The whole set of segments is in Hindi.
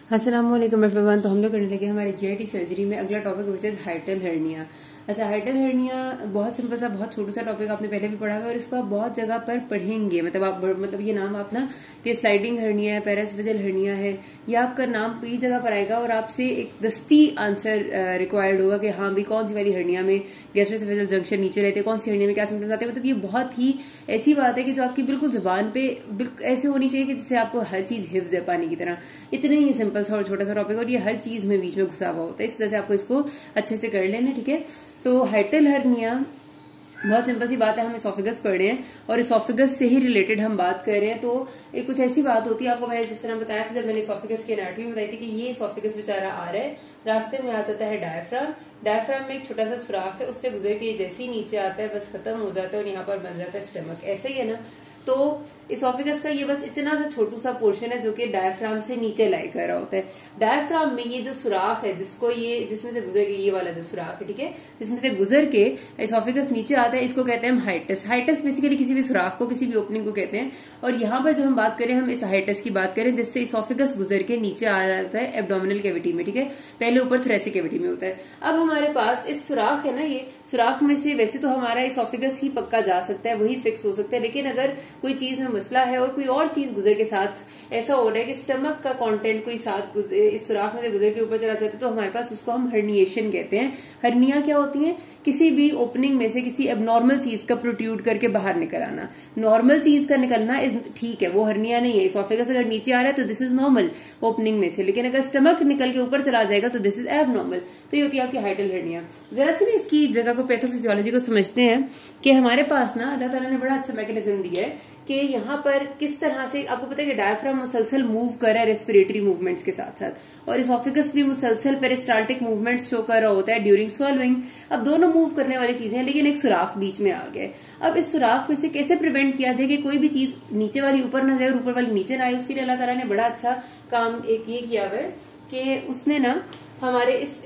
अस्सलाम वालेकुम एवरीवन। तो हम लोग करने लगे हमारे जीआईटी सर्जरी में अगला topic which is hiatal hernia. अच्छा, हाइटल हर्निया बहुत सिंपल सा, बहुत छोटा सा टॉपिक आपने पहले भी पढ़ा हुआ है और इसको आप बहुत जगह पर पढ़ेंगे। मतलब ये नाम आप ना कि स्लाइडिंग हर्निया है, पैराएस्फेजियल हर्निया है, ये आपका नाम कई जगह पर आएगा और आपसे एक दस्ती आंसर रिक्वायर्ड होगा कि हाँ भाई कौन सी वाली हर्निया में गैस्ट्रोएसोफेजियल जंक्शन नीचे रहते हैं, कौन सी हर्निया में क्या सिम्टम्स आते हैं। मतलब ये बहुत ही ऐसी बात है कि जो आपकी बिल्कुल जुबान पे ऐसे होनी चाहिए कि जिससे आपको हर चीज हिफ्ज है पानी की तरह। इतना ही सिंपल सा और छोटा सा टॉपिक और ये हर चीज में बीच में घुसा हुआ होता है, इस वजह से आपको इसको अच्छे से कर लेना, ठीक है। तो हाइटल हर्निया बहुत सिंपल सी बात है, हम एसोफेगस पढ़ रहे हैं और एसोफेगस से ही रिलेटेड हम बात कर रहे हैं। तो एक कुछ ऐसी बात होती है, आपको मैंने जिस तरह बताया था जब मैंने एसोफेगस की एनाटॉमी में बताई थी कि ये एसोफेगस बेचारा आ रहा है, रास्ते में आ जाता है डायफ्राम, डायफ्राम में एक छोटा सा सुराख है, उससे गुजर के जैसे ही नीचे आता है बस खत्म हो जाता है और यहाँ पर बन जाता है स्टमक। ऐसा ही है ना। तो एसोफेगस का ये बस इतना सा छोटू सा पोर्शन है जो कि डायफ्राम से नीचे लाई कर रहा होता है। डायफ्राम में ये जो सुराख है जिसमें से गुजर के ये वाला जो सुराख है, ठीक है, जिसमें से गुजर के एसोफेगस नीचे आता है, इसको कहते हैं हम हाइटस। हाइटस बेसिकली किसी भी सुराख को, किसी भी ओपनिंग को कहते हैं। और यहाँ पर जो हम बात करें, हम इस हाइटस की बात करें जिससे एसोफेगस गुजर के नीचे आ जाता है एब्डोमिनल कैविटी में, ठीक है। पहले ऊपर थोरेसिक कैविटी में होता है। अब हमारे पास इस सुराख है ना, ये सुराख में से वैसे तो हमारा एसोफेगस ही पक्का जा सकता है, वही फिक्स हो सकता है, लेकिन अगर कोई चीज में मसला है और कोई और चीज गुजर के साथ ऐसा हो रहा है कि स्टमक का कंटेंट कोई साथ इस सुराख में से गुजर के ऊपर चला जाता है, तो हमारे पास उसको हम हर्निएशन कहते हैं। हर्निया क्या होती है? किसी भी ओपनिंग में से किसी एबनॉर्मल चीज का प्रोट्रूड करके बाहर निकल आना। नॉर्मल चीज का निकलना ठीक है, वो हर्निया नहीं है। एसोफेगस अगर नीचे आ रहा है तो दिस इज नॉर्मल ओपनिंग में से, लेकिन अगर स्टमक निकल के ऊपर चला जाएगा तो दिस इज एबनॉर्मल। तो ये होती है आपकी हाइटल हर्निया। जरा सी ना इसकी जगह को, पैथोफिजियोलॉजी को समझते हैं कि हमारे पास ना अल्लाह ताला ने बड़ा अच्छा मैकेनिज्म दिया है कि यहाँ पर किस तरह से आपको पता है कि डायफ्राम मुसलसल मूव कर रहा है रेस्पिरेटरी मूवमेंट्स के साथ साथ, और एसोफेगस भी मुसलसल पेरिस्टाल्टिक मूवमेंट्स शो कर रहा होता है ड्यूरिंग स्वॉलोइंग। अब दोनों मूव करने वाली चीजें हैं, लेकिन एक सुराख बीच में आ गया। अब इस सुराख में से कैसे प्रिवेंट किया जाए कि कोई भी चीज नीचे वाली ऊपर ना जाए और ऊपर वाली नीचे ना आए, उसके लिए अल्लाह ताला ने बड़ा अच्छा काम एक ये किया हुआ है कि उसने ना हमारे इस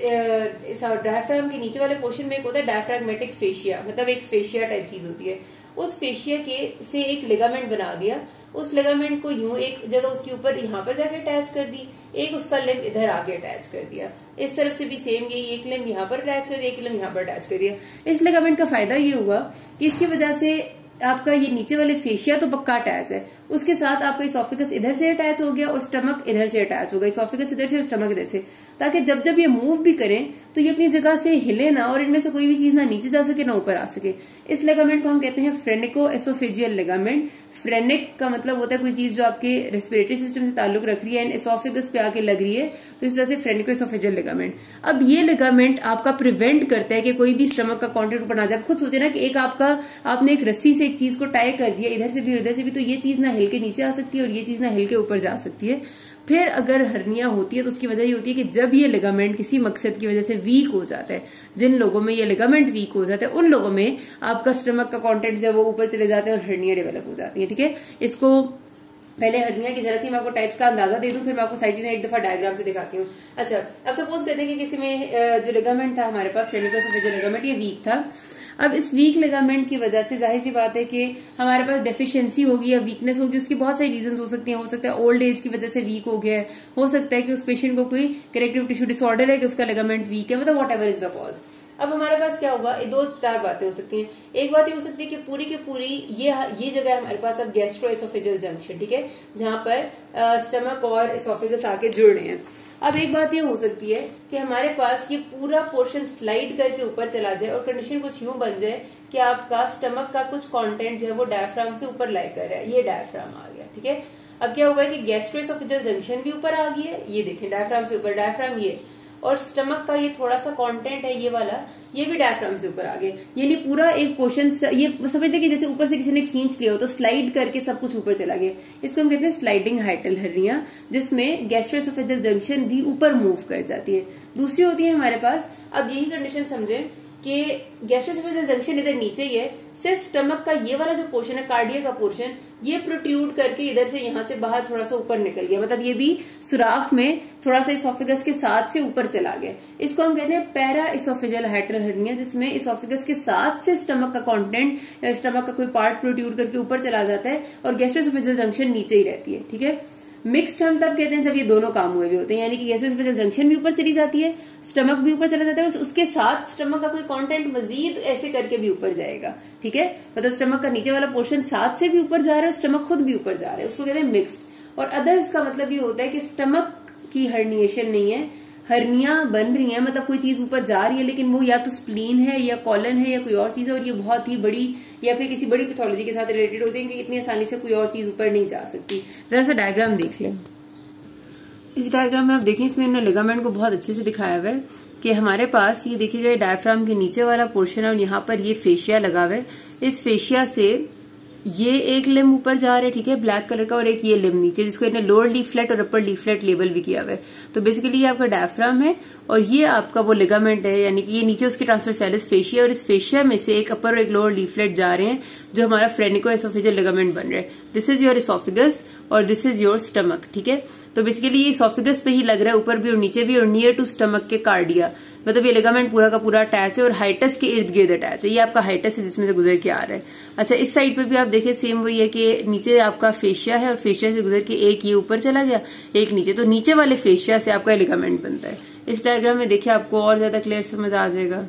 डायफ्राम के नीचे वाले पोर्शन में एक होता है डायफ्रैग्मेटिक फेशिया, मतलब एक फेशिया टाइप चीज होती है। उस फेशिया के से एक लिगामेंट बना दिया, उस लिगामेंट को यूं एक जगह उसके ऊपर यहाँ पर जाके अटैच कर दी, एक उसका लिम्ब इधर आके अटैच कर दिया, इस तरफ से भी सेम यही, एक लिम्ब यहाँ पर अटैच कर दिया, एक लिम्ब यहाँ पर अटैच कर दिया। इस लिगामेंट का फायदा ये हुआ कि इसकी वजह से आपका ये नीचे वाले फेशिया तो पक्का अटैच है, उसके साथ आपका एसोफेगस इधर से अटैच हो गया और स्टमक इधर से अटैच हो गया, एसोफेगस इधर से और स्टमक इधर से, ताकि जब जब ये मूव भी करें तो ये अपनी जगह से हिले ना और इनमें से कोई भी चीज ना नीचे जा सके ना ऊपर आ सके। इस लिगामेंट को हम कहते हैं फ्रेनिको एसोफेजियल लिगामेंट। फ्रेनिक का मतलब होता है कोई चीज जो आपके रेस्पिरेटरी सिस्टम से ताल्लुक रख रही है एंड एसोफेगस पे आके लग रही है, तो इस वजह से फ्रेनिको एसोफेजियल लिगामेंट। अब ये लिगामेंट आपका प्रिवेंट करता है कि कोई भी स्टमक का कंटेंट ऊपर ना जाए। खुद सोचे ना कि आपने एक रस्सी से एक चीज को टाई कर दिया इधर से भी और इधर से भी, तो ये चीज ना हिल के नीचे आ सकती है और ये चीज ना हिल के ऊपर जा सकती है। फिर अगर हर्निया होती है तो उसकी वजह ये होती है कि जब ये लिगामेंट किसी मकसद की वजह से वीक हो जाता है, जिन लोगों में ये लिगामेंट वीक हो जाता है उन लोगों में आपका स्टमक का कंटेंट जब वो ऊपर चले जाते हैं और हर्निया डेवलप हो जाती है, ठीक है। इसको पहले हर्निया की जरूरत थी, मैं आपको टाइप्स का अंदाजा दे दूं, फिर मैं आपको सारी चीजें एक दफा डायग्राम से दिखाती हूँ। अच्छा, अब सपोज करते हैं कि किसी में जो लिगामेंट था हमारे पास फ्रेनिको एसोफेजियल लिगामेंट, ये वीक था। अब इस वीक लिगामेंट की वजह से जाहिर सी बात है कि हमारे पास डेफिशिएंसी होगी या वीकनेस होगी, उसकी बहुत सारी रीजन हो सकती हैं। हो सकता है ओल्ड एज की वजह से वीक हो गया है, हो सकता है कि उस पेशेंट को कोई कनेक्टिव टिश्यू डिसऑर्डर है कि उसका लिगामेंट वीक है, मतलब व्हाटएवर इज द कॉज। अब हमारे पास क्या हुआ, दो चार बातें हो सकती हैं। एक बात ये हो सकती है कि पूरी की पूरी ये जगह हमारे पास अब गैस्ट्रो एसोफेजियल जंक्शन, ठीक है, जहां पर स्टमक और एसोफेगस आके जुड़ रहे हैं। अब एक बात ये हो सकती है कि हमारे पास ये पूरा पोर्शन स्लाइड करके ऊपर चला जाए और कंडीशन कुछ यूं बन जाए कि आपका स्टमक का कुछ कंटेंट जो है वो डायफ्राम से ऊपर लाई कर रहा है, ये डायफ्राम आ गया, ठीक है। अब क्या हुआ है कि गैस्ट्रो एसोफेजियल जंक्शन भी ऊपर आ गई है, ये देखें डायफ्राम से ऊपर, डायफ्राम ये, और स्टमक का ये थोड़ा सा कंटेंट है ये वाला, ये भी डायफ्राम से ऊपर आ गए। यानी पूरा एक पोर्शन, ये समझ लें कि जैसे ऊपर से किसी ने खींच लिया हो तो स्लाइड करके सब कुछ ऊपर चला गया। इसको हम कहते हैं स्लाइडिंग हाइटल हर्निया, जिसमें गैस्ट्रोएसोफेजियल जंक्शन भी ऊपर मूव कर जाती है। दूसरी होती है हमारे पास, अब यही कंडीशन समझे कि गैस्ट्रोएसोफेजियल जंक्शन इधर नीचे ही है, सिर्फ स्टमक का ये वाला जो पोर्शन है, कार्डिया का पोर्शन, ये प्रोट्रूड करके इधर से यहाँ से बाहर थोड़ा सा ऊपर निकल गया, मतलब ये भी सुराख में थोड़ा सा एसोफेगस के साथ से ऊपर चला गया। इसको हम कहते हैं पैरा एसोफेजियल हाइटल हर्निया, जिसमें एसोफेगस के साथ से स्टमक का कंटेंट या स्टमक का कोई पार्ट प्रोट्रूड करके ऊपर चला जाता है और गैस्ट्रोएसोफेजियल जंक्शन नीचे ही रहती है, ठीक है। मिक्स्ड हम तब कहते हैं जब ये दोनों काम हुए भी होते हैं, यानी कि गैस्ट्रोएसोफेजियल जंक्शन भी ऊपर चली जाती है, स्टमक भी ऊपर चला जाता है, उसके साथ स्टमक का कोई कंटेंट मजीद ऐसे करके भी ऊपर जाएगा। ठीक है, मतलब स्टमक का नीचे वाला पोर्शन साथ से भी ऊपर जा रहा है, स्टमक खुद भी ऊपर जा रहा है, उसको कहते हैं मिक्स्ड। और अदर्स का मतलब ये होता है कि स्टमक की हर्निएशन नहीं है, हर्निया बन रही है, मतलब कोई चीज ऊपर जा रही है लेकिन वो या तो स्प्लीन है या कॉलन है या कोई और चीज है, और ये बहुत ही बड़ी या फिर किसी बड़ी पैथोलॉजी के साथ रिलेटेड होती है कि इतनी आसानी से कोई और चीज ऊपर नहीं जा सकती। जरा सा डायग्राम देख लें। इस डायग्राम में आप देखें, इसमें इन्होंने लिगामेंट को बहुत अच्छे से दिखाया हुआ है कि हमारे पास ये देखिएगा डायफ्राम के नीचे वाला पोर्शन है और यहाँ पर ये फेशिया लगा हुआ है। इस फेशिया से ये एक लिम्ब ऊपर जा रहा है, ठीक है, ब्लैक कलर का, और एक ये लिम्ब नीचे, जिसको इन्हें लोअर लीफलेट और अपर लीफलेट लेबल भी किया हुआ है। तो बेसिकली ये आपका डायफ्राम है और ये आपका वो लिगामेंट है, यानी कि ये नीचे उसके ट्रांसवर्सैलिस फेशिया, और इस फेशिया में से एक अपर और एक लोअर लीफलेट जा रहे हैं जो हमारा फ्रेनिको एसोफेजियल लिगामेंट बन रहा है। दिस इज योर एसोफेगस और दिस इज योर स्टमक। ठीक है, तो बेसिकली ये एसोफेगस पे ही लग रहा है, ऊपर भी और नीचे भी, और नियर टू स्टमक के कार्डिया, मतलब ये लिगामेंट पूरा का पूरा अटैच है और हाइटस के इर्द गिर्द अटैच है। ये आपका हाइटस है जिसमें से गुजर के आ रहा है। अच्छा, इस साइड पे भी आप देखें सेम वही है कि नीचे आपका फेशिया है और फेशिया से गुजर के एक ये ऊपर चला गया, एक नीचे, तो नीचे वाले फेशिया से आपका लिगामेंट बनता है। इस डायग्राम में देखिए आपको और ज्यादा क्लियर समझ आ जाएगा।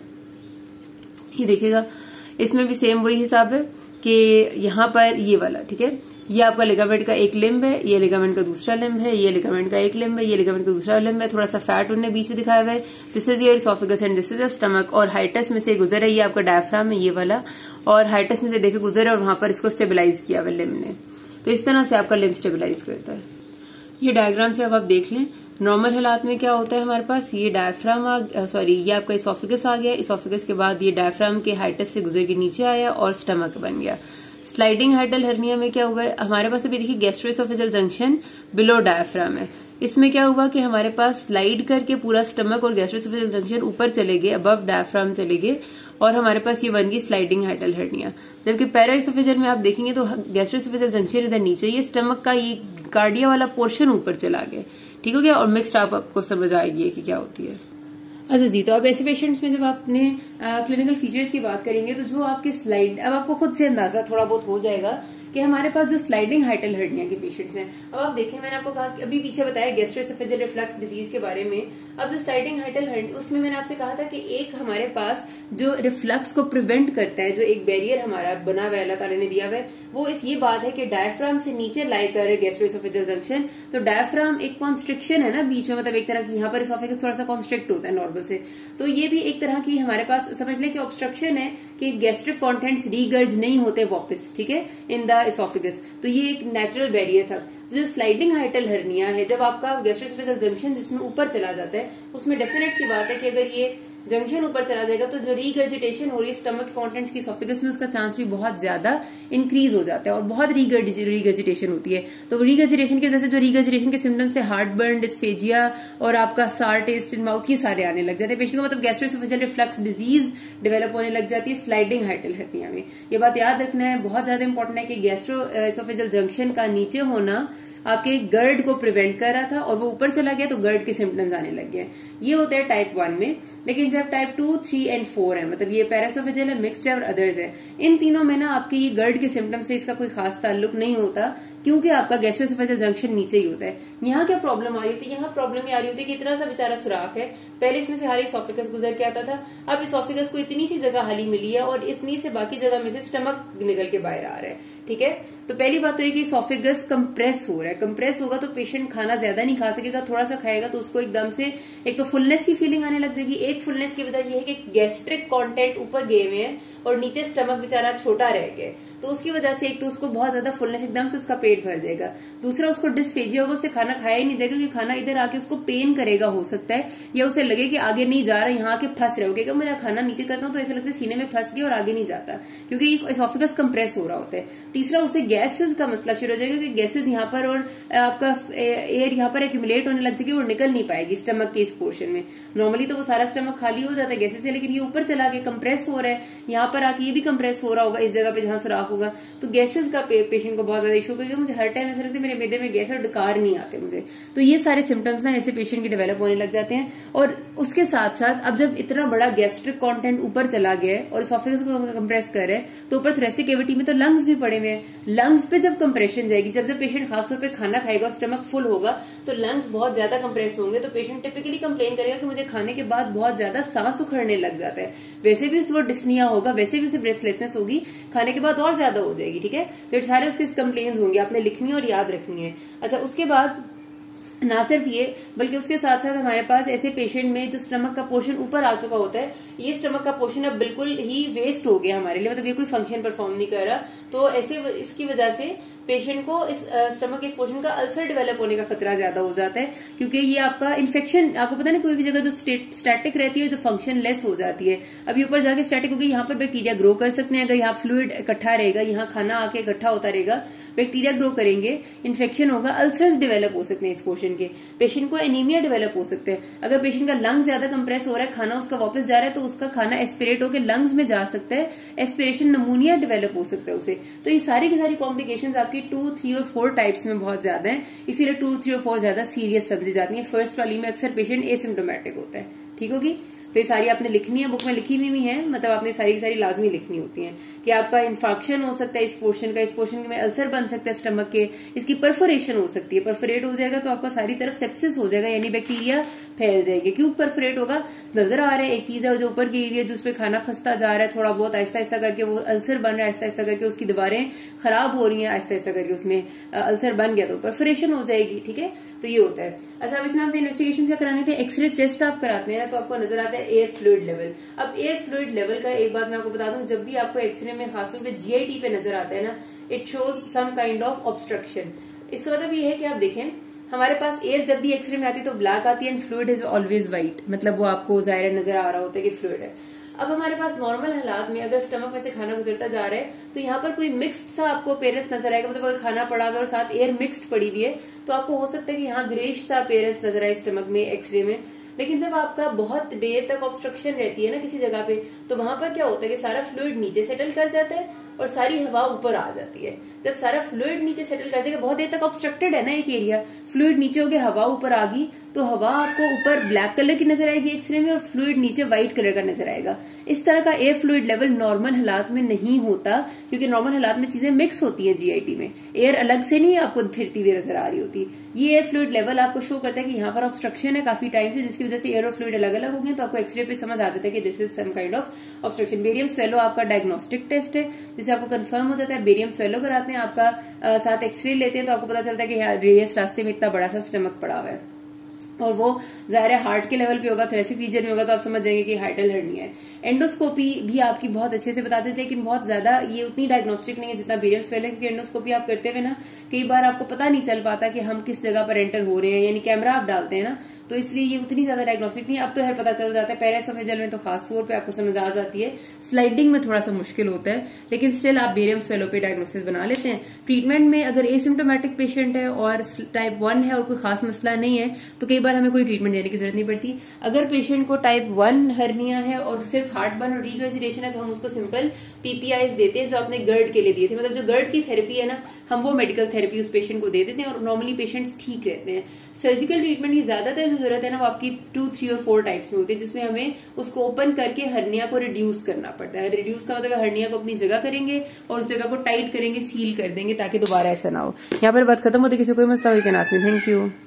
ये देखिएगा इसमें भी सेम वही हिसाब है कि यहाँ पर ये वाला, ठीक है, ये आपका लिगामेंट का एक लिम्ब है, ये लिगामेंट का दूसरा लिम्ब है, ये लिगामेंट का एक लिम्ब है, ये लिगामेंट का दूसरा लिम्ब है, थोड़ा सा फैट उन्हें बीच में दिखाया हुआ है। This is your oesophagus and this is your stomach, और हाइटस में से गुजर है, ये आपका डायफ्राम है ये वाला, और हाइटस में से देखे गुजर है और वहां पर इसको स्टेबलाइज किया हुआ लिम्ब ने। तो इस तरह से आपका लिम्ब स्टेबलाइज करता है। ये डायग्राम से अब आप देख लें नॉर्मल हालात में क्या होता है हमारे पास, ये डायफ्राम ये आपका एसोफेगस आ गया, एसोफेगस के बाद ये डायफ्राम के हाइटस से गुजर के नीचे आया और स्टमक बन गया। स्लाइडिंग हाइटल हर्निया में क्या हुआ है हमारे पास, अभी देखिए गैस्ट्रोएसोफेजियल जंक्शन बिलो डायफ्राम है, इसमें क्या हुआ कि हमारे पास स्लाइड करके पूरा स्टमक और गैस्ट्रोएसोफेजियल जंक्शन ऊपर चले गए, अबव डायफ्राम चले गए, और हमारे पास ये बन गई स्लाइडिंग हाइटल हर्निया। जबकि पैराएसोफेजियल में आप देखेंगे तो गैस्ट्रोएसोफेजियल जंक्शन इधर नीचे, ये स्टमक का ये कार्डिया वाला पोर्शन ऊपर चला गया। ठीक हो गया, और मिक्स्ड आपको समझ आएगी कि क्या होती है। अच्छा जी, तो अब ऐसे पेशेंट्स में जब आपने क्लिनिकल फीचर्स की बात करेंगे तो जो आपके स्लाइड, अब आपको खुद से अंदाजा थोड़ा बहुत हो जाएगा कि हमारे पास जो स्लाइडिंग हाइटल हर्निया के पेशेंट्स हैं, अब आप देखें मैंने आपको कहा कि अभी पीछे बताया गैस्ट्रोएसोफेजियल रिफ्लक्स डिजीज के बारे में। अब जो स्लाइडिंग हाइटल हर्निया, उसमें मैंने आपसे कहा था कि एक हमारे पास जो रिफ्लक्स को प्रिवेंट करता है, जो एक बैरियर हमारा बना हुआ है अल्लाह ताला ने दिया हुआ है, वो इस ये बात है कि डायफ्राम से नीचे लाई कर गैस्ट्रोएसोफेजियल जंक्शन, तो डायफ्राम एक कॉन्स्ट्रिक्शन है ना बीच में, मतलब एक तरह की यहाँ पर एसोफेगस थोड़ा सा कॉन्स्ट्रिक्ट होता है नॉर्मल से, तो ये भी एक तरह की हमारे पास समझ लें कि ऑब्स्ट्रक्शन है कि गैस्ट्रिक कंटेंट्स रीगर्ज नहीं होते वापस, ठीक है, इन द एसोफेगस, तो ये एक नेचुरल बैरियर था। जो स्लाइडिंग हाइटल हर्निया है, जब आपका गैस्ट्रोएसोफेजियल जंक्शन जिसमें ऊपर चला जाता है, उसमें डेफिनेट सी बात है कि अगर ये जंक्शन ऊपर चला जाएगा तो जो रीगर्जिटेशन हो रही है स्टमक कंटेंट्स की एसोफेगस में, उसका चांस भी बहुत ज्यादा इंक्रीज हो जाता है और बहुत रीगर्जिटेशन होती है। तो रीगर्जिटेशन की वजह से जो रीगर्जिटेशन के सिम्टम्स थे, हार्ट बर्न, डिस्फेजिया और आपका सार टेस्ट इन माउथ, ये सारे आने लग जाते हैं पेशेंट को, मतलब गैस्ट्रोएसोफेजियल रिफ्लक्स डिजीज डेवलप होने लग जाती है स्लाइडिंग हाइटल हर्निया में। ये बात याद रखना है, बहुत ज्यादा इंपॉर्टेंट है कि गैस्ट्रोएसोफेजियल जंक्शन का नीचे होना आपके गर्ड को प्रिवेंट कर रहा था और वो ऊपर चला गया तो गर्ड के सिम्टम्स आने लग गए। ये होता है टाइप 1 में। लेकिन जब टाइप 2, 3 एंड 4 है, मतलब ये पैराएसोफेजियल है, मिक्स्ड है और अदर्स है, इन तीनों में ना आपके ये गर्ड के सिम्टम्स से इसका कोई खास ताल्लुक नहीं होता, क्योंकि आपका गैस्ट्रोएसोफेजियल जंक्शन नीचे ही होता है। यहाँ क्या प्रॉब्लम आ रही होती है, यहाँ प्रॉब्लम ये आ रही होती है कि इतना सा बेचारा सुराख है, पहले इसमें से हर एसोफेगस गुजर के आता था, अब एसोफेगस को इतनी सी जगह खाली मिली है और इतनी से बाकी जगह में से स्टमक निकल के बाहर आ रहा है। ठीक है, तो पहली बात तो ये कि एसोफेगस कंप्रेस हो रहा है, कंप्रेस होगा तो पेशेंट खाना ज्यादा नहीं खा सकेगा, थोड़ा सा खाएगा तो उसको एकदम से एक तो फुलनेस की फीलिंग आने लग जाएगी। एक फुलनेस की वजह यह है कि गैस्ट्रिक कंटेंट ऊपर गए हुए हैं और नीचे स्टमक बेचारा छोटा रह गया, तो उसकी वजह से एक तो उसको बहुत ज्यादा फुलनेस, एकदम से उसका पेट भर जाएगा। दूसरा, उसको डिस्फेजिया होगा, उससे खाना खाया ही नहीं जाएगा क्योंकि खाना इधर आके उसको पेन करेगा हो सकता है, या उसे लगे कि आगे नहीं जा रहा, यहाँ आके फंस रहा होगा, मेरा खाना नीचे करता हूँ तो ऐसा लगता है सीने में फंस गया और आगे नहीं जाता, क्योंकि एसोफेगस कंप्रेस हो रहा होता है। तीसरा, उसे गैसेस का मसला शुरू हो जाएगा कि गैसेस यहाँ पर और आपका एयर यहाँ पर एक्यूमुलेट होने लग जाएगी और निकल नहीं पाएगी स्टमक के इस पोर्शन में। नॉर्मली तो वो सारा स्टमक खाली हो जाता है गैसेस से, लेकिन ये ऊपर चला के कंप्रेस हो रहा है, यहाँ पर आके ये भी कंप्रेस हो रहा होगा इस जगह पे जहां सुराख साफ होगा। तो गैसेस का पेशेंट को बहुत ज्यादा इशू, क्योंकि मुझे हर टाइम ऐसा लगता है मेरे मैदे में गैस और डकार नहीं आते मुझे। तो ये सारे सिम्टम्स ना ऐसे पेशेंट के डेवलप होने लग जाते हैं। और उसके साथ साथ अब जब इतना बड़ा गैस्ट्रिक कंटेंट ऊपर चला गया है और इसोफेगस को कंप्रेस कर रहे हैं, तो ऊपर थोरेसिक कैविटी में तो लंग्स भी पड़े हुए हैं। लंग्स पे जब कंप्रेशन जाएगी, जब पेशेंट खासतौर पे खाना खाएगा और स्टमक फुल होगा, तो लंग्स बहुत ज्यादा कंप्रेस होंगे। तो पेशेंट टिपिकली कंप्लेन करेगा कि मुझे खाने के बाद बहुत ज्यादा सांस उखड़ने लग जाता है। वैसे भी वो डिस्निया होगा, वैसे भी उसे ब्रेथलेसनेस होगी, खाने के बाद और ज्यादा हो जाएगी। ठीक है, तो सारे उसके कंप्लेन होंगे, आपने लिखनी और याद रखनी है। अच्छा, उसके बाद ना सिर्फ ये, बल्कि उसके साथ साथ हमारे पास ऐसे पेशेंट में जो स्टमक का पोर्शन ऊपर आ चुका होता है, ये स्टमक का पोर्शन अब बिल्कुल ही वेस्ट हो गया हमारे लिए, मतलब ये कोई फंक्शन परफॉर्म नहीं कर रहा। तो ऐसे इसकी वजह से पेशेंट को इस स्टमक के इस पोर्शन का अल्सर डेवलप होने का खतरा ज्यादा हो जाता है, क्योंकि ये आपका इन्फेक्शन, आपको पता नहीं कोई भी जगह जो स्टैटिक रहती है, जो फंक्शन लेस हो जाती है, अभी ऊपर जाके स्टैटिक होगी, यहाँ पर बैक्टीरिया ग्रो कर सकते हैं। अगर यहाँ फ्लूइड इकट्ठा रहेगा, यहाँ खाना आके इकट्ठा होता रहेगा, बैक्टीरिया ग्रो करेंगे, इन्फेक्शन होगा, अल्सर्स डेवलप हो सकते हैं इस पोर्शन के। पेशेंट को एनीमिया डेवलप हो सकते हैं। अगर पेशेंट का लंग ज्यादा कंप्रेस हो रहा है, खाना उसका वापस जा रहा है, तो उसका खाना एस्पिरेट होकर लंग्स में जा सकता है, एस्पिरेशन नमूनिया डेवलप हो सकता है उसे। तो ये सारी की सारी कॉम्प्लिकेशंस आपकी 2, 3 और 4 टाइप्स में बहुत ज्यादा है, इसीलिए 2, 3 और 4 ज्यादा सीरियस समझी जाती है। फर्स्ट वाली में अक्सर पेशेंट एसिम्टोमेटिक होता है। ठीक होगी, तो ये सारी आपने लिखनी है, बुक में लिखी हुई है, मतलब आपने सारी की सारी लाजमी लिखनी होती है कि आपका इन्फेक्शन हो सकता है इस पोर्शन में अल्सर बन सकता है स्टमक के, इसकी परफोरेशन हो सकती है, परफोरेट हो जाएगा तो आपका सारी तरफ सेप्सिस हो जाएगा, यानी बैक्टीरिया फैल जाएंगे। क्यों परफोरेट होगा, नजर आ रहा है एक चीज है जो ऊपर गई हुई है, जो उसपे खाना फंसता जा रहा है, थोड़ा बहुत आहिस्ता आहिस्ता करके वो अल्सर बन रहा है, आहिस्ता आहिस्ता करके उसकी दीवारें खराब हो रही है, आहिस्ता आहिस्ता करके उसमें अल्सर बन गया तो परफोरेशन हो जाएगी। ठीक है, तो ये होता है। अच्छा, अब इसमें आपने इन्वेस्टिगेशन क्या कराने थे, एक्सरे चेस्ट आप कराते हैं ना, तो आपको नजर आता है एयर फ्लूइड लेवल। अब एयर फ्लूइड लेवल का एक बात मैं आपको बता दूं, जब भी आपको एक्सरे में खासतौर पे जीआईटी पे नजर आता है ना, it shows some kind of obstruction. इसका मतलब ये है कि आप देखें, हमारे पास एयर जब भी एक्सरे में आती है तो ब्लैक आती है and fluid is always white, मतलब वो आपको जाहिर नजर आ रहा होता है कि फ्लूइड है। अब हमारे पास नॉर्मल हालात में अगर स्टमक में से खाना गुजरता जा रहा है, तो यहाँ पर कोई मिक्स्ड सा आपको अपीयरेंस नजर आएगा, मतलब अगर खाना पड़ा हुआ और साथ एयर मिक्स्ड पड़ी हुई है, तो आपको हो सकता है कि यहाँ ग्रेश सा अपीयरेंस नजर आए स्टमक में एक्सरे में। लेकिन जब आपका बहुत देर तक ऑब्स्ट्रक्शन रहती है ना किसी जगह पे, तो वहां पर क्या होता है कि सारा फ्लूइड नीचे सेटल कर जाता है और सारी हवा ऊपर आ जाती है। जब सारा फ्लूइड नीचे सेटल कर जाएगा, बहुत देर तक ऑब्स्ट्रक्टेड है ना एक एरिया, फ्लूइड नीचे हो गया, हवा ऊपर आ गई, तो हवा आपको ऊपर ब्लैक कलर की नजर आएगी एक्सरे में और फ्लूइड नीचे व्हाइट कलर का नजर आएगा। इस तरह का एयर फ्लूइड लेवल नॉर्मल हालात में नहीं होता, क्योंकि नॉर्मल हालात में चीजें मिक्स होती है जीआईटी में, एयर अलग से नहीं आपको फिरती हुई नजर आ रही होती। ये एयर फ्लूइड लेवल आपको शो करता है कि यहाँ पर ऑब्स्ट्रक्शन है काफी टाइम से, जिसकी वजह से एयर और फ्लूइड अलग अलग हो गए, तो आपको एक्सरे पे समझ आ जाता है कि this is some kind of obstruction. Barium swallow आपका डायग्नोस्टिक टेस्ट है, जिसे आपको कंफर्म हो जाता है। बेरियम स्वेलो कराते हैं, आपका साथ एक्सरे लेते हैं, तो आपको पता चलता है कि रेडियस रास्ते में इतना बड़ा सा स्टमक पड़ा हुआ है, और वो जाहिर है हार्ट के लेवल पे होगा, थोरेसिक रीजन में होगा, तो आप समझ जाएंगे कि हाइटल हर्निया है। एंडोस्कोपी भी आपकी बहुत अच्छे से बताते थे, लेकिन बहुत ज्यादा ये उतनी डायग्नोस्टिक नहीं है जितना बेरियम स्वेलो है, क्योंकि एंडोस्कोपी आप करते हुए ना कई बार आपको पता नहीं चल पाता कि हम किस जगह पर एंटर हो रहे हैं, यानी कैमरा आप डालते हैं ना, तो इसलिए ये उतनी ज्यादा डायग्नोस्टिक नहीं है। अब तो पता चल जाता है, पेराएसोफेजियल में तो खास तौर पे आपको समझ आ जाती है, स्लाइडिंग में थोड़ा सा मुश्किल होता है, लेकिन स्टिल आप बेरियम स्वेलो पे डायग्नोसिस बना लेते हैं। ट्रीटमेंट में अगर एसिम्टोमेटिक पेशेंट है और टाइप 1 है और कोई खास मसला नहीं है, तो कई बार हमें कोई ट्रीटमेंट देने की जरूरत नहीं पड़ती। अगर पेशेंट को टाइप 1 हर्निया है और सिर्फ हार्ट बर्न और रीगर्जिटेशन है, तो हम उसको सिंपल पीपीआईज देते हैं, जो आपने गर्ड के लिए दिए थे, मतलब जो गर्ड की थेरेपी है ना, हम वो मेडिकल थेरेपी उस पेशेंट को दे देते हैं और नॉर्मली पेशेंट्स ठीक रहते हैं। सर्जिकल ट्रीटमेंट की ज्यादातर जो जरूरत है ना, वो आपकी 2, 3 और 4 टाइप्स में होती है, जिसमें हमें उसको ओपन करके हर्निया को रिड्यूस करना पड़ता है। रिड्यूस का मतलब हर्निया को अपनी जगह करेंगे और उस जगह को टाइट करेंगे, सील कर देंगे, ताकि दोबारा ऐसा ना हो। यहाँ पर बात खत्म होती, किसी कोई मसला हुई क्या नाज़मीन, थैंक यू।